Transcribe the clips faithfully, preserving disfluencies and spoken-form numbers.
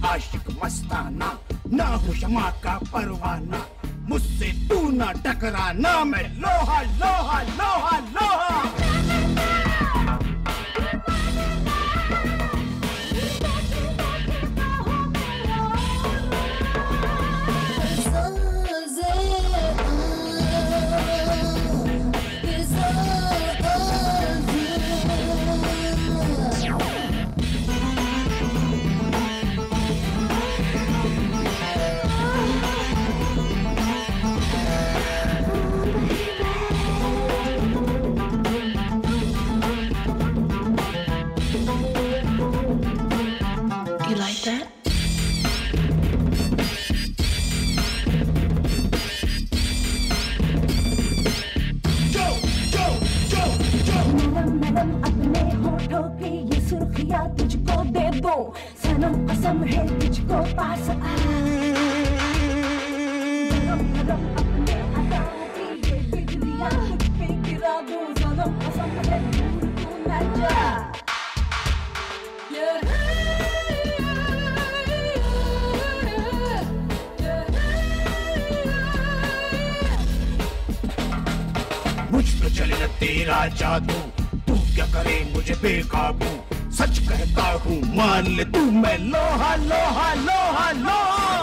आशिक मस्ताना, ना हूँ क्षमा का परवाना, मुझसे तू ना टकराना, मैं लोहा लोहा लोहा लोहा। तुझको दे दो सनम, कसम है तुझको पास आ। गरम गरम अपने अदाओं की ये बिजलियां तुझ पे गिरा दूं, सनम कसम है दूर तू न जा। मुझ पे चले तेरा जादू, तू क्या करे मुझे बेकाबू, सच कहता हूँ मान ले तू, मैं लोहा लोहा लोहा लोहा।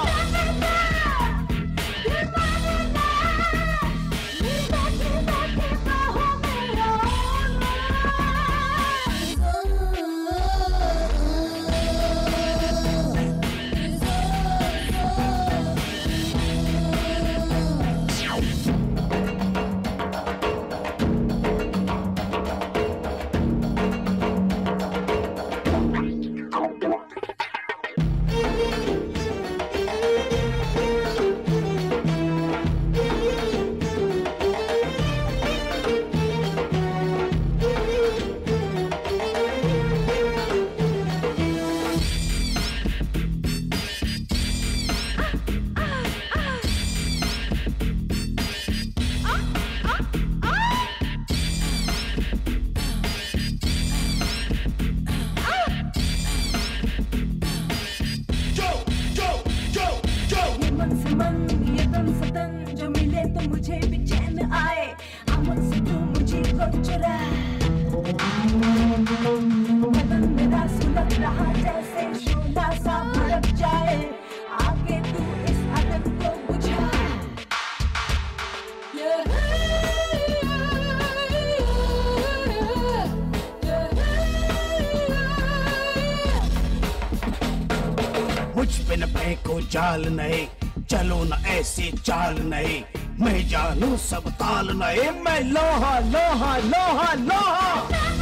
मुझे भी चैन आए, आमद से तू मुझे को चुरा, बदन मेरा सुलग रहा जैसे शोला सा भड़क जाए, आगे तू इस अदब को बुझा। मुझ पे न फेंको जाल नहीं, चलो न ऐसी चाल नहीं, मैं जानू सब ताल नहीं, मैं लोहा लोहा लोहा लोहा।